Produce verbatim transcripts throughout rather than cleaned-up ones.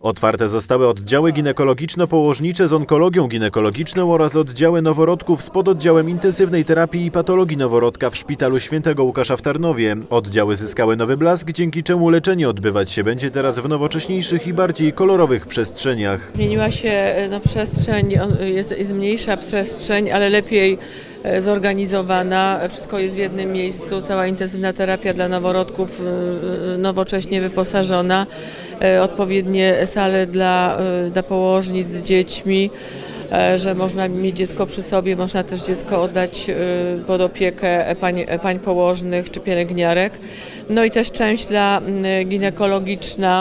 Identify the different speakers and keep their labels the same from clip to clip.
Speaker 1: Otwarte zostały oddziały ginekologiczno-położnicze z onkologią ginekologiczną oraz oddziały noworodków z pododdziałem intensywnej terapii i patologii noworodka w Szpitalu Świętego Łukasza w Tarnowie. Oddziały zyskały nowy blask, dzięki czemu leczenie odbywać się będzie teraz w nowocześniejszych i bardziej kolorowych przestrzeniach.
Speaker 2: Zmieniła się no, przestrzeń, jest, jest mniejsza przestrzeń, ale lepiej zorganizowana. Wszystko jest w jednym miejscu, cała intensywna terapia dla noworodków nowocześnie wyposażona, odpowiednie sale dla, dla położnic z dziećmi, że można mieć dziecko przy sobie, można też dziecko oddać pod opiekę pań, pań położnych czy pielęgniarek. No i też część dla ginekologiczna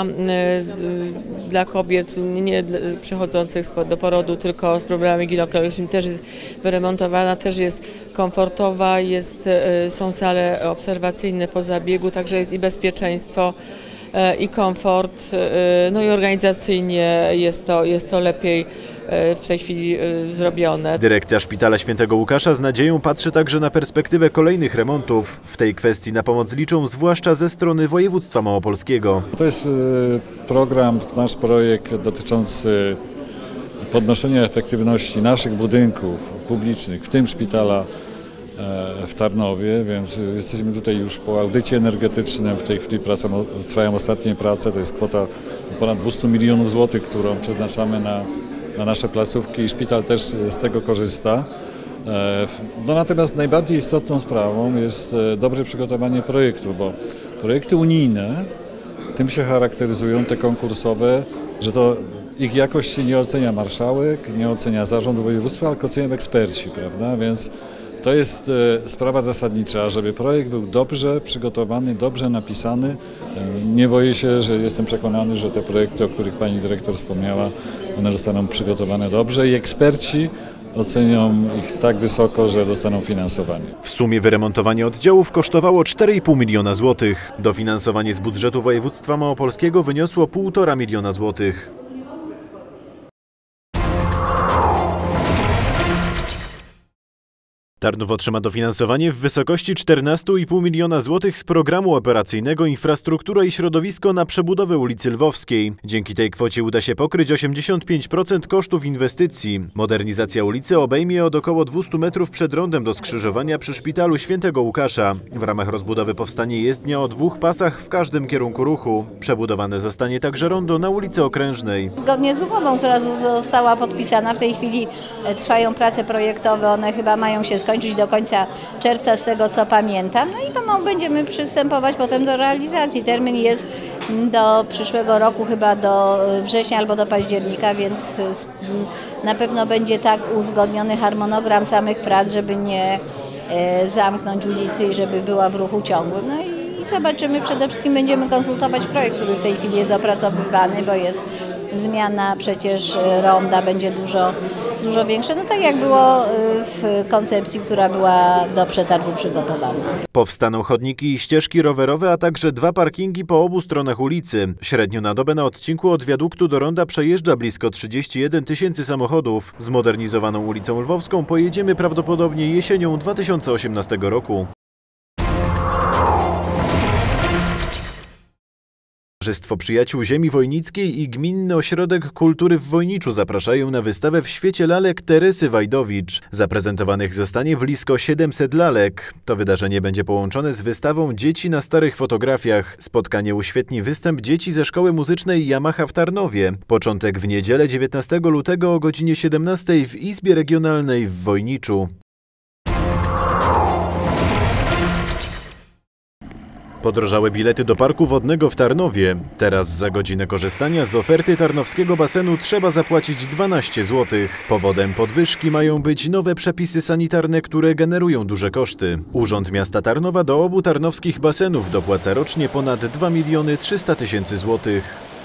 Speaker 2: dla kobiet nie przychodzących do porodu, tylko z problemami ginekologicznymi też jest wyremontowana, też jest komfortowa, jest, są sale obserwacyjne po zabiegu, także jest i bezpieczeństwo, i komfort, no i organizacyjnie jest to, jest to lepiej w tej chwili zrobione.
Speaker 1: Dyrekcja Szpitala Świętego Łukasza z nadzieją patrzy także na perspektywę kolejnych remontów. W tej kwestii na pomoc liczą zwłaszcza ze strony województwa małopolskiego.
Speaker 3: To jest program, nasz projekt dotyczący podnoszenia efektywności naszych budynków publicznych, w tym szpitala w Tarnowie, więc jesteśmy tutaj już po audycie energetycznym. W tej chwili pracą, trwają ostatnie prace, to jest kwota ponad dwieście milionów złotych, którą przeznaczamy na na nasze placówki i szpital też z tego korzysta. No, natomiast najbardziej istotną sprawą jest dobre przygotowanie projektu, bo projekty unijne tym się charakteryzują, te konkursowe, że to ich jakości nie ocenia marszałek, nie ocenia zarząd województwa, ale oceniają eksperci, prawda? Więc to jest sprawa zasadnicza, żeby projekt był dobrze przygotowany, dobrze napisany. Nie boję się, że jestem przekonany, że te projekty, o których pani dyrektor wspomniała, one zostaną przygotowane dobrze i eksperci ocenią ich tak wysoko, że dostaną finansowanie.
Speaker 1: W sumie wyremontowanie oddziałów kosztowało cztery i pół miliona złotych. Dofinansowanie z budżetu województwa małopolskiego wyniosło półtora miliona złotych. Tarnów otrzyma dofinansowanie w wysokości czternaście i pół miliona złotych z programu operacyjnego Infrastruktura i Środowisko na przebudowę ulicy Lwowskiej. Dzięki tej kwocie uda się pokryć osiemdziesiąt pięć procent kosztów inwestycji. Modernizacja ulicy obejmie od około dwustu metrów przed rondem do skrzyżowania przy Szpitalu Świętego Łukasza. W ramach rozbudowy powstanie jezdnia o dwóch pasach w każdym kierunku ruchu. Przebudowane zostanie także rondo na ulicy Okrężnej.
Speaker 4: Zgodnie z umową, która została podpisana, w tej chwili trwają prace projektowe, one chyba mają się skończyć do końca czerwca, z tego co pamiętam. No i pomału będziemy przystępować potem do realizacji. Termin jest do przyszłego roku, chyba do września albo do października, więc na pewno będzie tak uzgodniony harmonogram samych prac, żeby nie zamknąć ulicy i żeby była w ruchu ciągłym. No i zobaczymy, przede wszystkim będziemy konsultować projekt, który w tej chwili jest opracowywany, bo jest zmiana przecież ronda, będzie dużo, dużo większa, no tak jak było w koncepcji, która była do przetargu przygotowana.
Speaker 1: Powstaną chodniki i ścieżki rowerowe, a także dwa parkingi po obu stronach ulicy. Średnio na dobę na odcinku od wiaduktu do ronda przejeżdża blisko trzydzieści jeden tysięcy samochodów. Zmodernizowaną ulicą Lwowską pojedziemy prawdopodobnie jesienią dwa tysiące osiemnastego roku. Towarzystwo Przyjaciół Ziemi Wojnickiej i Gminny Ośrodek Kultury w Wojniczu zapraszają na wystawę w świecie lalek Teresy Wajdowicz. Zaprezentowanych zostanie blisko siedemset lalek. To wydarzenie będzie połączone z wystawą Dzieci na starych fotografiach. Spotkanie uświetni występ dzieci ze Szkoły Muzycznej Yamaha w Tarnowie. Początek w niedzielę dziewiętnastego lutego o godzinie siedemnastej w Izbie Regionalnej w Wojniczu. Podrożały bilety do parku wodnego w Tarnowie. Teraz za godzinę korzystania z oferty tarnowskiego basenu trzeba zapłacić dwanaście złotych. Powodem podwyżki mają być nowe przepisy sanitarne, które generują duże koszty. Urząd Miasta Tarnowa do obu tarnowskich basenów dopłaca rocznie ponad dwa miliony trzysta tysięcy złotych.